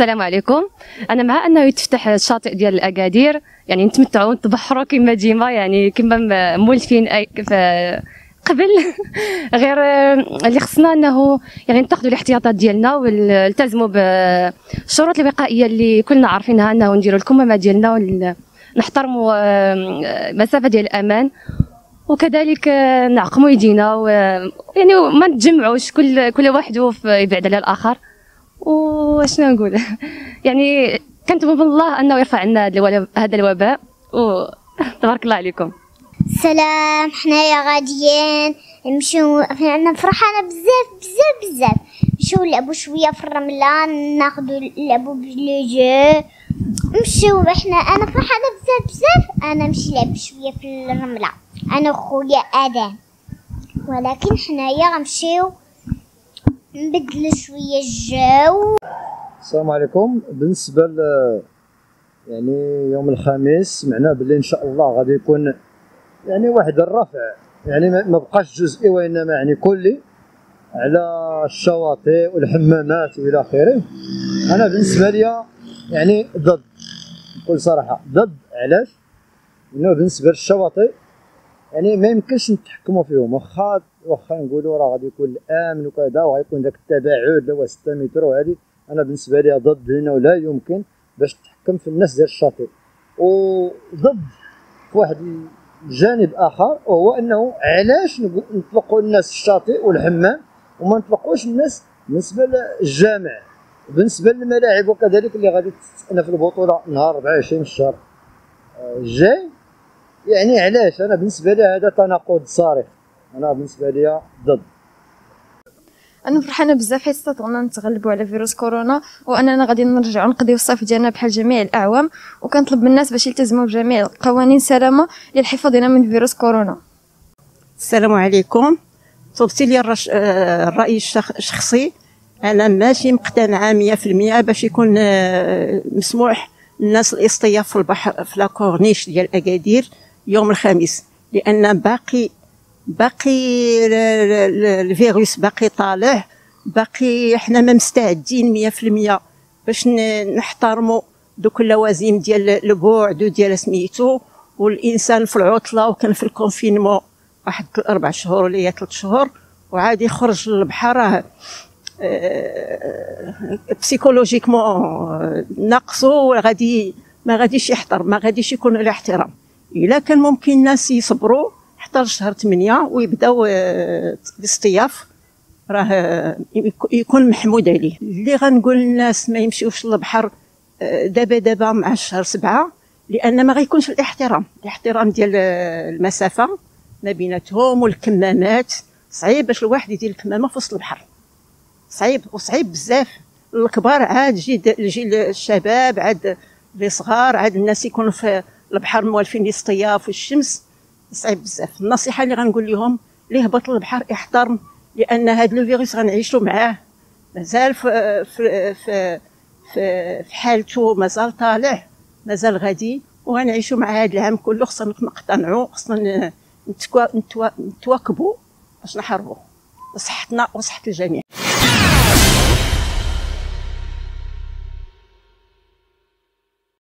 السلام عليكم. انا مع انه يتفتح الشاطئ ديال الاكادير، يعني نتمتعوا ونتبحروا كما ديما، يعني كما مولفين قبل غير اللي خصنا انه يعني نتخذوا الاحتياطات ديالنا ونلتزموا بالشروط الوقائيه اللي كلنا عارفينها، انه نديروا الكمامه ديالنا ونحترموا مسافه ديال الامان، وكذلك نعقموا يدينا يعني ما نتجمعوش كل واحد يبعد على الاخر. واشنا نقول يعني كنت من الله انه يرفع عنا هذا الوباء، وتبارك الله عليكم. سلام، حنايا غاديين نمشيو، انا فرحانه بزاف بزاف بزاف. نمشيو نلعبوا شويه في الرمله، ناخذوا نلعبوا بالجو، نمشيو انا فرحانه بزاف بزاف. انا نمشي نلعب شويه في الرمله انا وخويا ادم، ولكن حنايا غنمشيو نبدلوا شويه الجو. السلام عليكم. بالنسبه يعني يوم الخميس سمعنا باللي ان شاء الله غادي يكون يعني واحد الرفع، يعني ما بقاش جزئي وانما يعني كلي على الشواطئ والحمامات والى اخره. انا بالنسبه لي يعني ضد، بكل صراحه ضد. علاش؟ لانه بالنسبه للشواطئ يعني ما يمكنش نتحكموا فيهم، واخا نقولوا راه غادي يكون الامن وكذا وغيكون داك التباعد اللي هو 6 متر وهذه، انا بالنسبه لي ضد، لانه لا يمكن باش تحكم في الناس ديال الشاطئ. وضد في واحد الجانب اخر، وهو انه علاش نطلقوا الناس الشاطئ والحمام وما نطلقوش الناس بالنسبه للجامع، بالنسبه للملاعب وكذلك اللي غادي تستأنف في البطوله نهار 24 الشهر الجاي. يعني علاش؟ انا بالنسبه لي هذا تناقض صارخ، انا بالنسبه لي ضد. انا فرحانه بزاف حيت استطعنا نتغلبوا على فيروس كورونا، واننا غادي نرجعوا نقضيو الصيف ديالنا بحال جميع الاعوام، وكنطلب من الناس باش يلتزموا بجميع قوانين السلامه للحفاظ من فيروس كورونا. السلام عليكم. طلبتي لي الراي الشخصي، انا ماشي مقتنعه 100% باش يكون مسموح للناس الاصطياف في البحر في لاكورنيش ديال اكادير يوم الخميس، لان باقي الفيروس باقي طالع، باقي حنا ما مستعدين 100% باش نحترموا دوك اللوازم ديال البعد وديال سميتو. والانسان في العطله وكان في الكونفينمون واحد 4 شهور ولا 3 شهور، وعاد يخرج للبحر راه بسيكولوجيكمون ناقصو، ما غاديش يحضر، ما غاديش يكون له احترام. الا كان ممكن الناس يصبروا حتى لشهر 8 ويبداو الاصطياف، راه يكون محمود عليه. اللي غنقول للناس ما يمشيوش للبحر دابا مع شهر 7، لان ما غيكونش الاحترام ديال المسافه ما بيناتهم، والكمامات صعيب باش الواحد يدير الكمامه في وسط البحر، صعيب بزاف. الكبار عاد جيل الشباب، عاد لي صغار، عاد الناس يكونوا في البحر موالفين للاصطياف والشمس، صعيب بزاف. النصيحه اللي غنقول لهم اللي هبط للبحر احترم، لان هذا الفيروس غنعيشوا معاه مازال في حالته، مازال طالع، مازال غادي، وغنعيشوا مع هذا العام كله. خصنا نقتنعوا، خصنا نتواكبوا باش نحاربوا صحتنا وصحه الجميع.